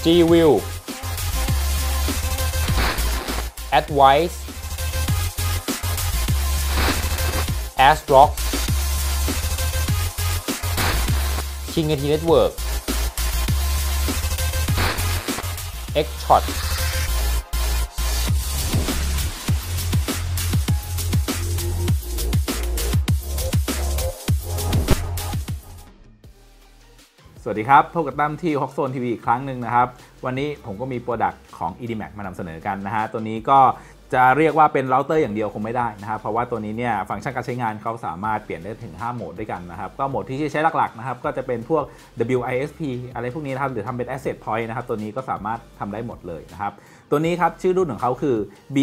G-View Advice ASRock King IT Network Xshot สวัสดีครับพบกับตั้มที่ฮอกโซนทีวีอีกครั้งหนึ่งนะครับวันนี้ผมก็มีโปรดักต์ของ EDMAC มานำเสนอกันนะฮะตัวนี้ก็จะเรียกว่าเป็นเราเตอร์อย่างเดียวคงไม่ได้นะครับเพราะว่าตัวนี้เนี่ยฟังก์ชันการใช้งานเขาสามารถเปลี่ยนได้ถึง5โหมดด้วยกันนะครับก็โหมดที่ใช้หลักๆนะครับก็จะเป็นพวก WISP อะไรพวกนี้นะครับหรือทำเป็น Asset Point นะครับตัวนี้ก็สามารถทำได้หมดเลยนะครับตัวนี้ครับชื่อรุ่นของเขาคือ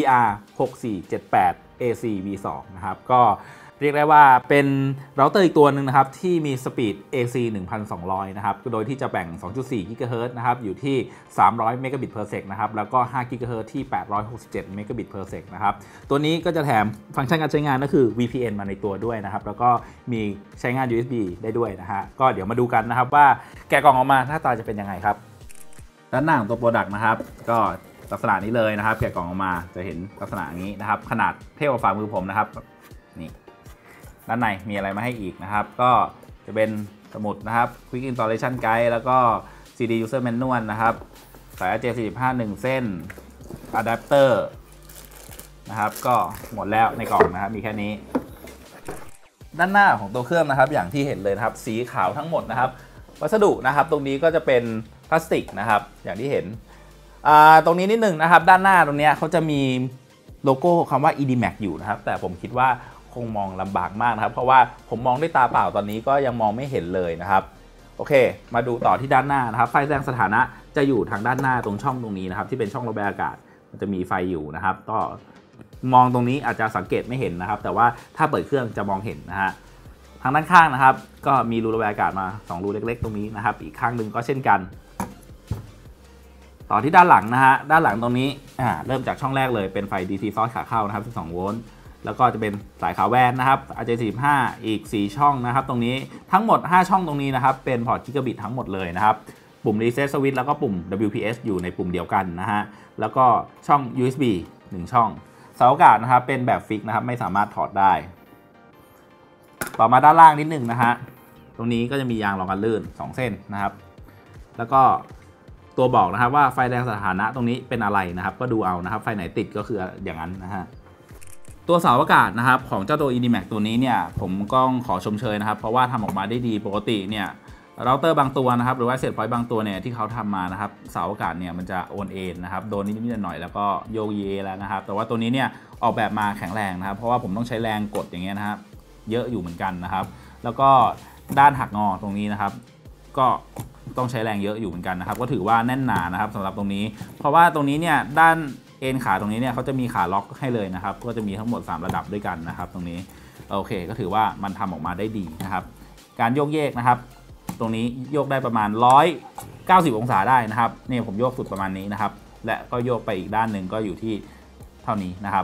BR6478 AC V2 นะครับก็เรียกได้ว่าเป็นเราเตอร์อีกตัวหนึ่งนะครับที่มีสปีด AC 1200 นะครับโดยที่จะแบ่ง 2.4 GHz นะครับอยู่ที่300 Mbps นะครับแล้วก็5 GHz ที่867 Mbps นะครับตัวนี้ก็จะแถมฟังก์ชันการใช้งานก็คือ VPN มาในตัวด้วยนะครับแล้วก็มีใช้งาน USB ได้ด้วยนะฮะก็เดี๋ยวมาดูกันนะครับว่าแกะกล่องออกมาหน้าตาจะเป็นยังไงครับด้านหน้าของตัวโปรดักต์นะครับก็ลักษณะนี้เลยนะครับแกะกล่องออกมาจะเห็นลักษณะอย่างนี้นะครับขนาดเท่ากับฝ่ามือผมนะครับนี่ด้านในมีอะไรมาให้อีกนะครับก็จะเป็นสมุดนะครับ Quick Installation Guide แล้วก็ CD User Manual นะครับสาย RJ45 1 เส้นอะแดปเตอร์นะครับก็หมดแล้วในกล่องนะครับมีแค่นี้ด้านหน้าของตัวเครื่องนะครับอย่างที่เห็นเลยนะครับสีขาวทั้งหมดนะครับวัสดุนะครับตรงนี้ก็จะเป็นพลาสติกนะครับอย่างที่เห็นตรงนี้นิดหนึ่งนะครับด้านหน้าตรงนี้เขาจะมีโลโก้คำว่า EDMAC อยู่นะครับแต่ผมคิดว่าคงมองลำบากมากนะครับเพราะว่าผมมองด้วยตาเปล่าตอนนี้ก็ยังมองไม่เห็นเลยนะครับโอเคมาดูต่อที่ด้านหน้านะครับไฟแสดงสถานะจะอยู่ทางด้านหน้าตรงช่องตรงนี้นะครับที่เป็นช่องระบายอากาศมันจะมีไฟอยู่นะครับก็มองตรงนี้อาจจะสังเกตไม่เห็นนะครับแต่ว่าถ้าเปิดเครื่องจะมองเห็นนะฮะทางด้านข้างนะครับก็มีรูระบายอากาศมา2รูเล็กๆตรงนี้นะครับอีกข้างหนึ่งก็เช่นกันต่อที่ด้านหลังนะฮะด้านหลังตรงนี้เริ่มจากช่องแรกเลยเป็นไฟ DC source ขาเข้านะครับ12 โวลต์แล้วก็จะเป็นสายขาแวนนะครับ RJ45 อีก4ช่องนะครับตรงนี้ทั้งหมด5ช่องตรงนี้นะครับเป็นพอร์ต Gigabit ทั้งหมดเลยนะครับปุ่ม Reset Switch แล้วก็ปุ่ม WPS อยู่ในปุ่มเดียวกันนะฮะแล้วก็ช่อง USB 1 ช่องเสาอากาศนะครับเป็นแบบฟิกนะครับไม่สามารถถอดได้ต่อมาด้านล่างนิดนึงนะฮะตรงนี้ก็จะมียางรองกันลื่น2เส้นนะครับแล้วก็ตัวบอกนะครับว่าไฟแดงสถานะตรงนี้เป็นอะไรนะครับก็ดูเอานะครับไฟไหนติดก็คืออย่างนั้นนะฮะตัวเสาอากาศนะครับของเจ้าตัว EDMAC ตัวนี้เนี่ยผมก็ขอชมเชยนะครับเพราะว่าทำออกมาได้ดีปกติเนี่ยเราเตอร์บางตัวนะครับหรือว่าเซตพอยต์บางตัวเนี่ยที่เขาทำมานะครับเสาอากาศเนี่ยมันจะโอนเอ็นนะครับโดนนิดๆหน่อยๆแล้วก็โยกเยแล้วนะครับแต่ว่าตัวนี้เนี่ยออกแบบมาแข็งแรงนะครับเพราะว่าผมต้องใช้แรงกดอย่างเงี้ยนะครับเยอะอยู่เหมือนกันนะครับแล้วก็ด้านหักงอตรงนี้นะครับก็ต้องใช้แรงเยอะอยู่เหมือนกันนะครับก็ถือว่าแน่นหนานะครับสำหรับตรงนี้เพราะว่าตรงนี้เนี่ยด้านเอ็นขาตรงนี้เนี่ยเขาจะมีขาล็อกให้เลยนะครับก็จะมีทั้งหมด3ระดับด้วยกันนะครับตรงนี้โอเคก็ถือว่ามันทำออกมาได้ดีนะครับการโยกเยกนะครับตรงนี้โยกได้ประมาณ190 องศาได้นะครับนี่ผมโยกสุดประมาณนี้นะครับและก็โยกไปอีกด้านหนึ่งก็อยู่ที่เท่านี้นะครับ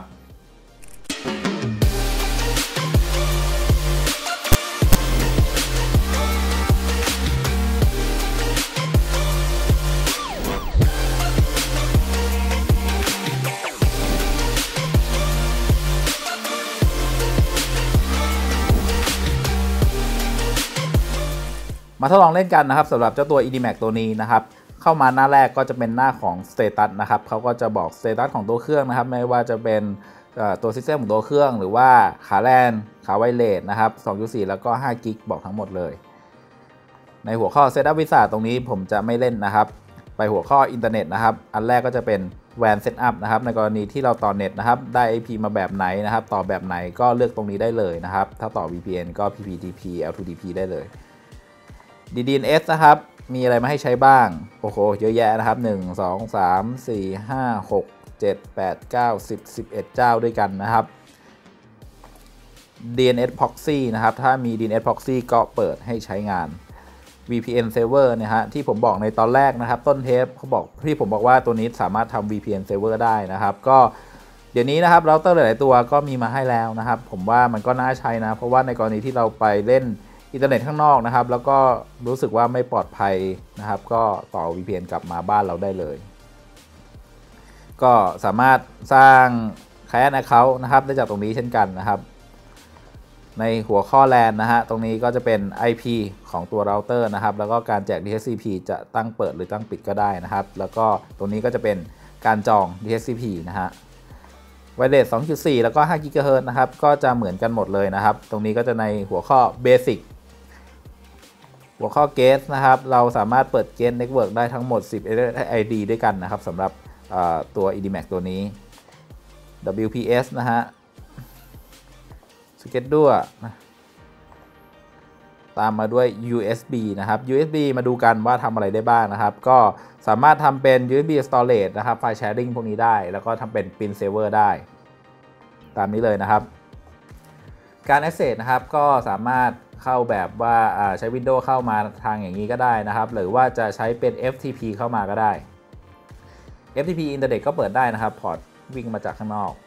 มาทดลองเล่นกันนะครับสำหรับเจ้าตัว EDMAC ตัวนี้นะครับเข้ามาหน้าแรกก็จะเป็นหน้าของ Status นะครับเขาก็จะบอก Status ของตัวเครื่องนะครับไม่ว่าจะเป็นตัวซิสเต็มของตัวเครื่องหรือว่าขาแลนขาไวเลสนะครับ 2.4 แล้วก็5 กิกบอกทั้งหมดเลยในหัวข้อ Setup Wizard ตรงนี้ผมจะไม่เล่นนะครับไปหัวข้ออินเทอร์เน็ตนะครับอันแรกก็จะเป็น WAN Setup นะครับในกรณีที่เราต่อเน็ตนะครับได้ IP มาแบบไหนนะครับต่อแบบไหนก็เลือกตรงนี้ได้เลยนะครับถ้าต่อ VPN ก็ PPTP L2DP ได้เลยDNS นะครับมีอะไรมาให้ใช้บ้างโอ้โหเยอะแยะนะครับ1 2 3 4 5 6 7 8 9 10 11 เจ้าด้วยกันนะครับ DNS Proxy นะครับถ้ามี DNS Proxy ก็เปิดให้ใช้งาน VPN Server นะฮะที่ผมบอกในตอนแรกนะครับต้นเทปเขาบอกที่ผมบอกว่าตัวนี้สามารถทำ VPN Server ได้นะครับก็เดี๋ยวนี้นะครับเราเตอร์หลายๆตัวก็มีมาให้แล้วนะครับผมว่ามันก็น่าใช้นะเพราะว่าในกรณีที่เราไปเล่นอินเทอร์เน็ตข้างนอกนะครับแล้วก็รู้สึกว่าไม่ปลอดภัยนะครับก็ต่อ VPN กลับมาบ้านเราได้เลยก็สามารถสร้าง Client Account นะครับได้จากตรงนี้เช่นกันนะครับในหัวข้อ LAN นะฮะตรงนี้ก็จะเป็น IP ของตัวเราเตอร์นะครับแล้วก็การแจก DHCP จะตั้งเปิดหรือตั้งปิดก็ได้นะครับแล้วก็ตรงนี้ก็จะเป็นการจอง DHCP นะฮะWireless 2.4 แล้วก็5 GHz นะครับก็จะเหมือนกันหมดเลยนะครับตรงนี้ก็จะในหัวข้อ Basic หัวข้อ Gate นะครับเราสามารถเปิด Gate Network ได้ทั้งหมด10 ID ด้วยกันนะครับสำหรับตัว IDMAC ตัวนี้ WPS นะฮะSchedule ตามมาด้วย USB นะครับ USB มาดูกันว่าทำอะไรได้บ้างนะครับก็สามารถทำเป็น USB Storage นะครับไฟล์ Sharing พวกนี้ได้แล้วก็ทำเป็น Pin Saver ได้ตามนี้เลยนะครับการ Access นะครับก็สามารถเข้าแบบว่าใช้ Windows เข้ามาทางอย่างนี้ก็ได้นะครับหรือว่าจะใช้เป็น FTP เข้ามาก็ได้ FTP อินเทอร์เน็ตก็เปิดได้นะครับพอร์ตวิ่งมาจากข้างนอก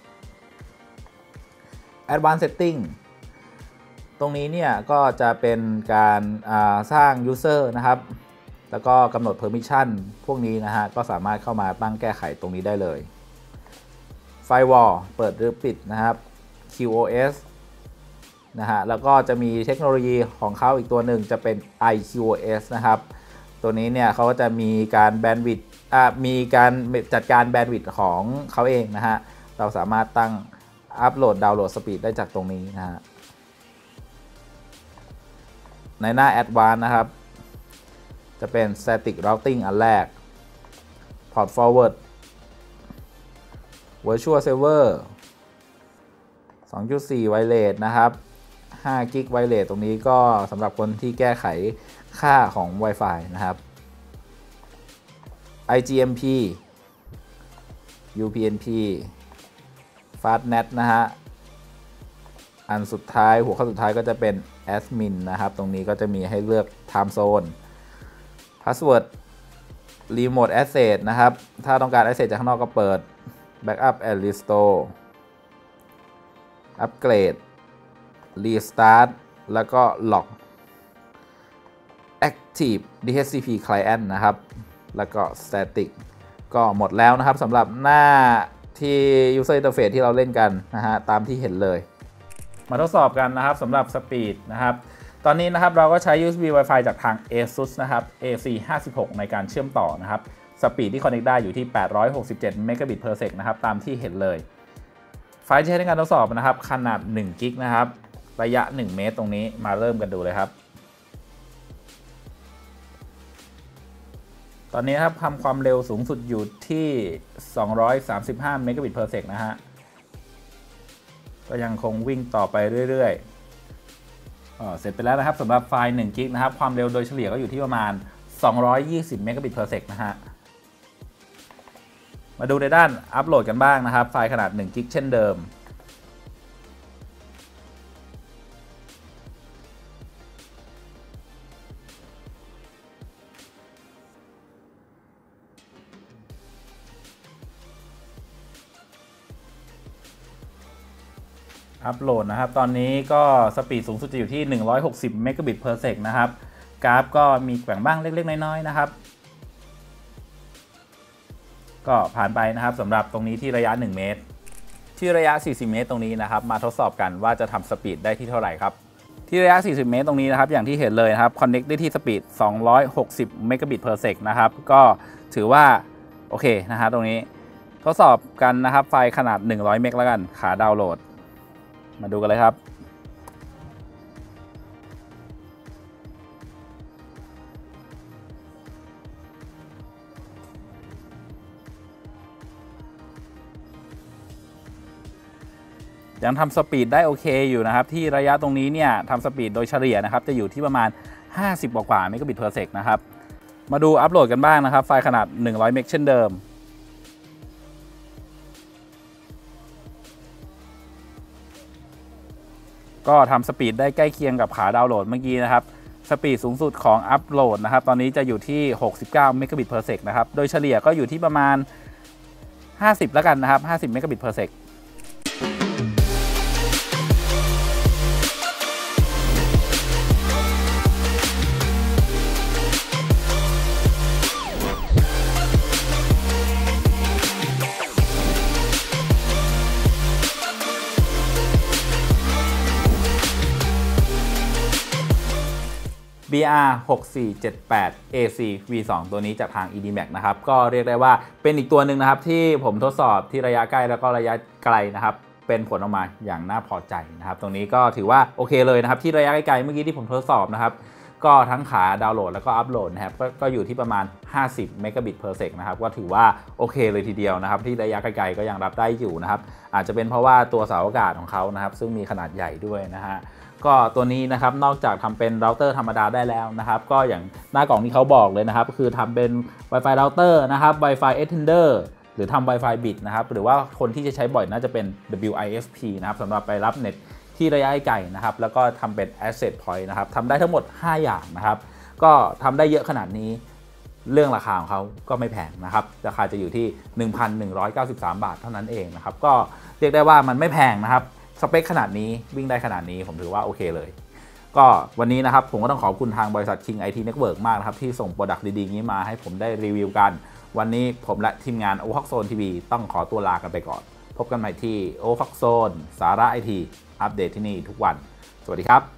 Advanced Setting ตรงนี้เนี่ยก็จะเป็นการสร้าง User นะครับแล้วก็กำหนด Permission พวกนี้นะฮะก็สามารถเข้ามาตั้งแก้ไขตรงนี้ได้เลย Firewall เปิดหรือปิดนะครับ QoS นะฮะแล้วก็จะมีเทคโนโลยีของเขาอีกตัวหนึ่งจะเป็น iQoS นะครับตัวนี้เนี่ยเขาก็จะมีการแบนด์วิดต์มีการจัดการแบนด์วิดต์ของเขาเองนะฮะเราสามารถตั้งอัปโหลดดาวน์โหลดสปีดได้จากตรงนี้นะฮะในหน้า Advanced นะครับจะเป็น Static Routing อันแรก Port Forward Virtual Server 2.4 Wireless นะครับ5 GB Wireless ตรงนี้ก็สำหรับคนที่แก้ไขค่าของ Wi-Fi นะครับ IGMP UPnP Fastnet นะฮะอันสุดท้ายหัวข้อสุดท้ายก็จะเป็น Admin นะครับตรงนี้ก็จะมีให้เลือก Time Zone Password Remote Access นะครับถ้าต้องการ Access จากข้างนอกก็เปิด Backup and Restore Upgrade Restart แล้วก็ Lock Active DHCP Client นะครับแล้วก็ Static ก็หมดแล้วนะครับสำหรับหน้าที่ User Interface ที่เราเล่นกันนะฮะตามที่เห็นเลยมาทดสอบกันนะครับสำหรับ Speed นะครับตอนนี้นะครับเราก็ใช้ USB Wi-Fi จากทาง ASUS นะครับ AC56 ในการเชื่อมต่อนะครับ Speed ที่ Connect ได้อยู่ที่867 Mbps นะครับตามที่เห็นเลยไฟล์ที่ใช้ในการทดสอบนะครับขนาด1 กิกนะครับระยะ1 เมตรตรงนี้มาเริ่มกันดูเลยครับตอนนี้ครับทำความเร็วสูงสุดอยู่ที่235 Mbps นะฮะก็ยังคงวิ่งต่อไปเรื่อยๆเสร็จไปแล้วนะครับสำหรับไฟล์1 กิกนะครับความเร็วโดยเฉลี่ยก็อยู่ที่ประมาณ220 Mbps นะฮะมาดูในด้านอัปโหลดกันบ้างนะครับไฟล์ขนาด1 กิกเช่นเดิมอัปโหลดนะครับตอนนี้ก็สปีดสูงสุดจะอยู่ที่160 Mbps นะครับกราฟก็มีแกว่งบ้างเล็กๆน้อยๆนะครับก็ผ่านไปนะครับสำหรับตรงนี้ที่ระยะ1 เมตรที่ระยะ40 เมตรตรงนี้นะครับมาทดสอบกันว่าจะทำสปีดได้ที่เท่าไหร่ครับที่ระยะ40 เมตรตรงนี้นะครับอย่างที่เห็นเลยนะครับ Connect ได้ที่สปีด260 Mbps นะครับก็ถือว่าโอเคนะฮะตรงนี้ทดสอบกันนะครับไฟล์ขนาด100 เมกแล้วกันขาดาวน์โหลดมาดูกันเลยครับยังทำสปีดได้โอเคอยู่นะครับที่ระยะตรงนี้เนี่ยทำสปีดโดยเฉลี่ยนะครับจะอยู่ที่ประมาณ50 กว่าเมกะบิตเพอร์เซกนะครับมาดูอัปโหลดกันบ้างนะครับไฟล์ขนาด100 เมกเช่นเดิมก็ทำสปีดได้ใกล้เคียงกับขาดาวน์โหลดเมื่อกี้นะครับสปีดสูงสุดของอัปโหลดนะครับตอนนี้จะอยู่ที่69 เมกะบิตเพอร์เซกนะครับโดยเฉลี่ยก็อยู่ที่ประมาณ50แล้วกันนะครับ50 เมกะบิตเพอร์เซก BR 6478 AC V2 ตัวนี้จากทาง EDMAX นะครับก็เรียกได้ว่าเป็นอีกตัวหนึ่งนะครับที่ผมทดสอบที่ระยะใกล้แล้วก็ระยะไกลนะครับเป็นผลออกมาอย่างน่าพอใจนะครับตรงนี้ก็ถือว่าโอเคเลยนะครับที่ระยะไกลๆเมื่อกี้ที่ผมทดสอบนะครับก็ทั้งขาดาวน์โหลดแล้วก็อัปโหลดนะครับก็อยู่ที่ประมาณ50 Mbps นะครับก็ถือว่าโอเคเลยทีเดียวนะครับที่ระยะไกลๆก็ยังรับได้อยู่นะครับอาจจะเป็นเพราะว่าตัวเสาอากาศของเขานะครับซึ่งมีขนาดใหญ่ด้วยนะฮะก็ตัวนี้นะครับนอกจากทำเป็นเราเตอร์ธรรมดาได้แล้วนะครับก็อย่างหน้ากล่องที่เขาบอกเลยนะครับคือทำเป็น Wi-Fi router นะครับ Wi-Fi extender หรือทำ Wi-Fi bit นะครับหรือว่าคนที่จะใช้บ่อยน่าจะเป็น WISP นะครับสำหรับไปรับเน็ตที่ระยะไกลนะครับแล้วก็ทำเป็น Asset Point นะครับทำได้ทั้งหมด5อย่างนะครับก็ทำได้เยอะขนาดนี้เรื่องราคาของเขาก็ไม่แพงนะครับราคาจะอยู่ที่ 1,193 บาทเท่านั้นเองนะครับก็เรียกได้ว่ามันไม่แพงนะครับสเปคขนาดนี้วิ่งได้ขนาดนี้ผมถือว่าโอเคเลยก็วันนี้นะครับผมก็ต้องขอบคุณทางบริษัท King IT Network มากนะครับที่ส่งโปรดักต์ดีๆนี้มาให้ผมได้รีวิวกันวันนี้ผมและทีมงาน Ohaxone TV ต้องขอตัวลากันไปก่อนพบกันใหม่ที่ Ohaxone สาระ IT อัปเดตที่นี่ทุกวันสวัสดีครับ